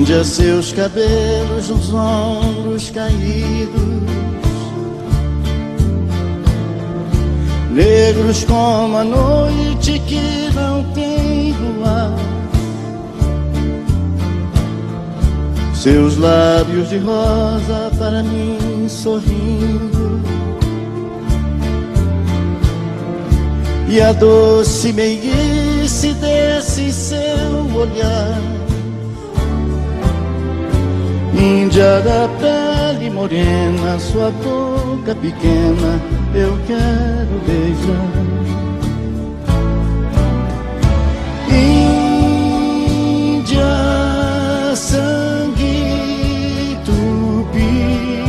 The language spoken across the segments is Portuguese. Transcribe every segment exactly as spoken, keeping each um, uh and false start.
Índia, seus cabelos nos ombros caídos, negros como a noite que não tem luar. Seus lábios de rosa para mim sorrindo, e a doce meiguice desse seu olhar. Índia da pele morena, sua boca pequena eu quero beijar. Índia, sangue tupi,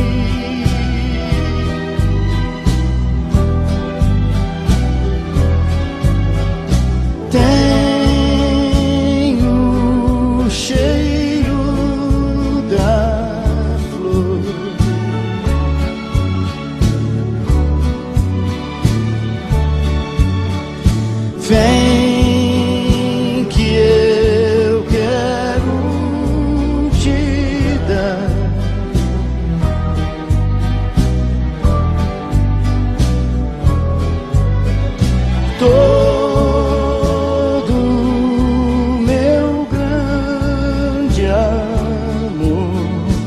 tem o cheiro da flor. Vem que eu quero te dar todo o meu grande amor.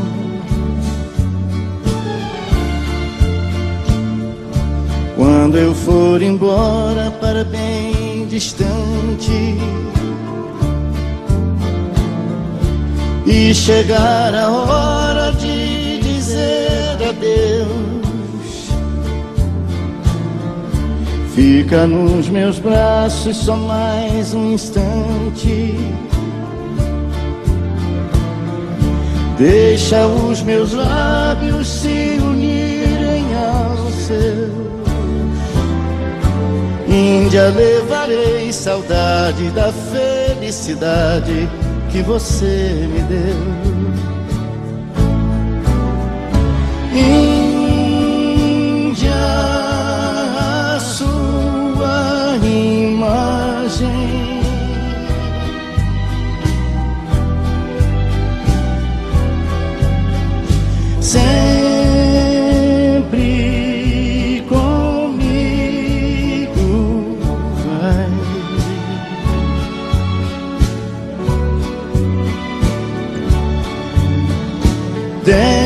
Quando eu for embora para bem distante e chegar a hora de dizer adeus, fica nos meus braços só mais um instante. Deixa os meus lábios se unirem aos seus. Índia, levarei saudade da felicidade que você me deu. Índia, a sua imagem sempre comigo vai. Dentro